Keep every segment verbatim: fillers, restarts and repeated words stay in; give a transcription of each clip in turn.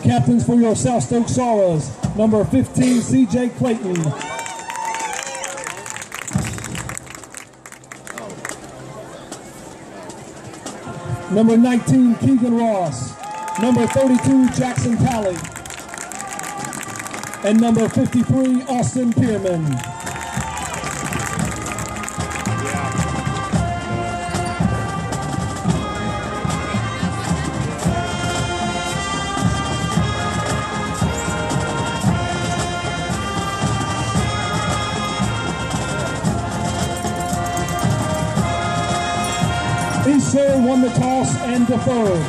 Captains for your South Stokes Sauras, number fifteen, C J Clayton. Number nineteen, Keegan Ross. Number thirty-two, Jackson Talley. And number fifty-three, Austin Pierman. Easter won the toss and deferred.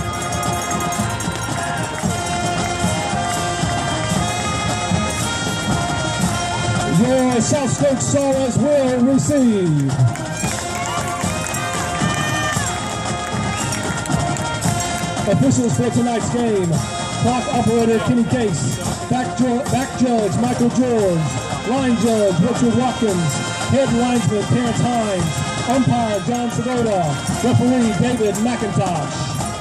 Your South Stokes Sauras will receive officials for tonight's game: clock operator Kenny Case, back, ju back judge Michael George, line judge Richard Watkins, head linesman Terrence Hines, umpire John Segoda, referee David McIntosh.